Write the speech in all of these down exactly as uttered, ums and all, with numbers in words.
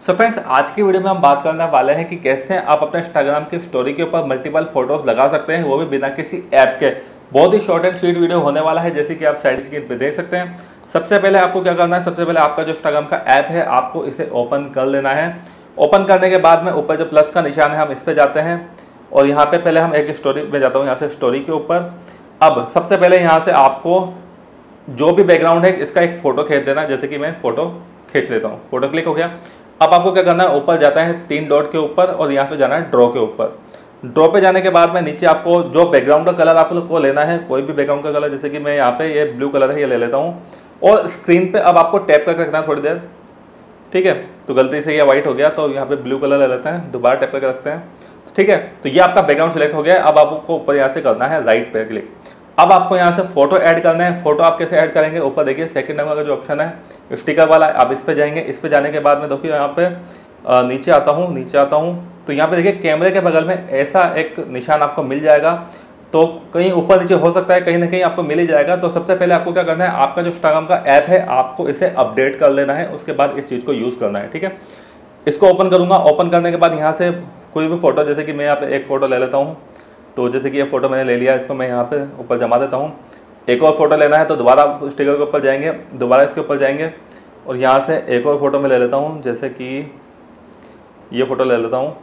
So friends, आज की video में हम बात करने वाले हैं कि कैसे आप अपने इंस्टाग्राम की स्टोरी के ऊपर मल्टीपल फोटोज लगा सकते हैं, वो भी बिना किसी ऐप के। बहुत ही शॉर्ट एंड स्वीट वीडियो होने वाला है, जैसे कि आप साइड स्क्रीन पे देख सकते हैं। सबसे पहले आपको क्या करना है, सबसे पहले आपका जो इंस्टाग्राम का ऐप है आपको इसे ओपन कर लेना है। ओपन करने के बाद में ऊपर जो प्लस का निशान है हम इस पर जाते हैं और यहाँ पे पहले हम एक स्टोरी में जाता हूँ, यहाँ से स्टोरी के ऊपर। अब सबसे पहले यहाँ से आपको जो भी बैकग्राउंड है इसका एक फोटो खींच देना, जैसे कि मैं फोटो खींच लेता हूँ। फोटो क्लिक हो गया। अब आपको क्या करना है, ऊपर जाता है तीन डॉट के ऊपर और यहाँ से जाना है ड्रॉ के ऊपर। ड्रॉ पे जाने के बाद में नीचे आपको जो बैकग्राउंड का कलर आप लोग को लेना है, कोई भी बैकग्राउंड का कलर, जैसे कि मैं यहाँ पे ये ब्लू कलर है ये ले लेता हूँ। और स्क्रीन पे अब आपको टैप करके रखना है थोड़ी देर, ठीक है। तो गलती से ये वाइट हो गया तो यहाँ पे ब्लू कलर ले लेते हैं, दोबारा टैप करके रखते हैं, ठीक है। तो ये आपका बैकग्राउंड सिलेक्ट हो गया। अब आपको ऊपर यहाँ से करना है राइट पे क्लिक। अब आपको यहाँ से फोटो ऐड करना है। फोटो आप कैसे ऐड करेंगे, ऊपर देखिए सेकंड नंबर का जो ऑप्शन है स्टिकर वाला, आप इस पे जाएंगे। इस पे जाने के बाद में देखिए यहाँ पे नीचे आता हूँ, नीचे आता हूँ तो यहाँ पे देखिए कैमरे के बगल में ऐसा एक निशान आपको मिल जाएगा। तो कहीं ऊपर नीचे हो सकता है, कहीं ना कहीं आपको मिल ही जाएगा। तो सबसे पहले आपको क्या करना है, आपका जो इंस्टाग्राम का ऐप है आपको इसे अपडेट कर लेना है, उसके बाद इस चीज़ को यूज़ करना है, ठीक है। इसको ओपन करूँगा। ओपन करने के बाद यहाँ से कोई भी फोटो, जैसे कि मैं यहाँ पे एक फ़ोटो ले लेता हूँ। तो जैसे कि ये फ़ोटो मैंने ले लिया, इसको मैं यहाँ पे ऊपर जमा देता हूँ। एक और फोटो लेना है तो दोबारा स्टिकर के ऊपर जाएंगे, दोबारा इसके ऊपर जाएंगे और यहाँ से एक और फोटो मैं ले लेता हूँ, जैसे कि ये फ़ोटो ले लेता हूँ,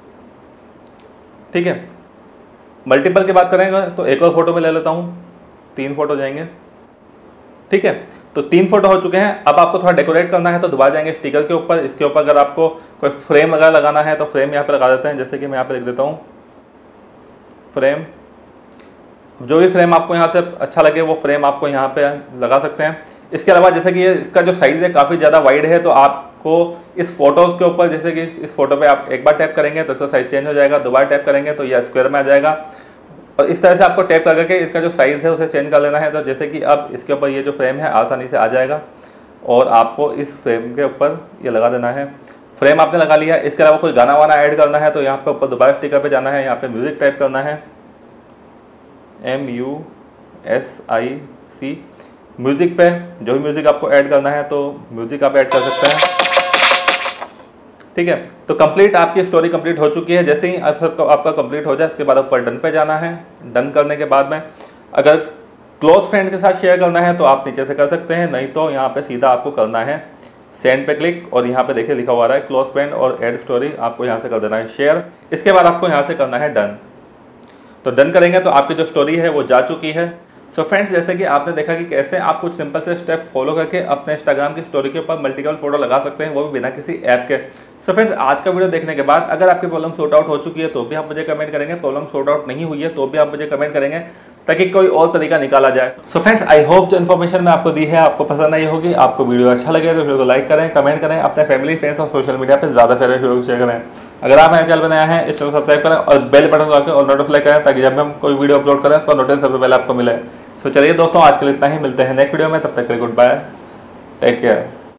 ठीक है। मल्टीपल की बात करेंगे तो एक और फोटो में ले लेता हूँ, तीन फोटो जाएंगे, ठीक है। तो तीन फोटो हो चुके हैं। अब आपको थोड़ा डेकोरेट करना है तो दोबारा जाएंगे स्टिकर के ऊपर। इसके ऊपर अगर आपको कोई फ्रेम अगर लगाना है तो फ्रेम यहाँ पे लगा देते हैं, जैसे कि मैं यहाँ पे लिख देता हूँ फ्रेम। जो भी फ्रेम आपको यहाँ से अच्छा लगे वो फ्रेम आपको यहाँ पे लगा सकते हैं। इसके अलावा जैसे कि ये इसका जो साइज़ है काफ़ी ज़्यादा वाइड है, तो आपको इस फोटोज़ के ऊपर, जैसे कि इस फोटो पे आप एक बार टैप करेंगे तो इसका साइज़ चेंज हो जाएगा, दोबारा टैप करेंगे तो यह स्क्वायर में आ जाएगा। और इस तरह से आपको टैप करके इसका जो साइज़ है उसे चेंज कर लेना है। तो जैसे कि अब इसके ऊपर ये जो फ्रेम है आसानी से आ जाएगा और आपको इस फ्रेम के ऊपर ये लगा देना है। फ्रेम आपने लगा लिया। इसके अलावा कोई गाना वाना ऐड करना है तो यहाँ पे ऊपर दोबारा स्टिकर पे जाना है, यहाँ पे म्यूज़िक टाइप करना है, M U S I C, music पे जो भी म्यूज़िक आपको ऐड करना है तो म्यूज़िक आप ऐड कर सकते हैं, ठीक है। तो कंप्लीट आपकी स्टोरी कंप्लीट हो चुकी है। जैसे ही आपका कंप्लीट हो जाए इसके बाद ऊपर डन पे जाना है। डन करने के बाद में अगर क्लोज फ्रेंड के साथ शेयर करना है तो आप नीचे से कर सकते हैं, नहीं तो यहाँ पे सीधा आपको करना है सेंड पे क्लिक और यहाँ पे देखिए लिखा हुआ है क्लोज फ्रेंड और ऐड स्टोरी, आपको यहाँ से कर देना है शेयर। इसके बाद आपको यहाँ से करना है डन। तो डन करेंगे तो आपकी जो स्टोरी है वो जा चुकी है। सो so फ्रेंड्स, जैसे कि आपने देखा कि कैसे आप कुछ सिंपल से स्टेप फॉलो करके अपने इंस्टाग्राम की स्टोरी के ऊपर मल्टीपल फोटो लगा सकते हैं, वो भी बिना किसी ऐप के। सो so फ्रेंड्स, आज का वीडियो देखने के बाद अगर आपकी प्रॉब्लम सॉर्ट आउट हो चुकी है तो भी आप मुझे कमेंट करेंगे, प्रॉब्लम सॉर्ट आउट नहीं हुई है तो भी आप मुझे कमेंट करेंगे, ताकि कोई और तरीका निकाला जाए। सो फ्रेंड्स, आई होप जो इन्फॉर्मेशन मैं आपको दी है आपको पसंद आई होगी। आपको वीडियो अच्छा लगे तो वीडियो को लाइक करें, कमेंट करें, अपने फैमिली फ्रेंड्स और सोशल मीडिया पर ज़्यादा फेवरेट वीडियो शेयर करें। अगर आप मेरे चैनल बनाया है इस चैनल को सब्सक्राइब करें और बेल बटन दबा के और नोटिफाई करें, ताकि जब हम कोई वीडियो अपलोड करें उसका नोटिस सबसे पहले आपको मिले। सो चलिए दोस्तों, आज के लिए इतना ही, मिलते हैं नेक्स्ट वीडियो में, तब तक के लिए गुड बाय, टेक केयर।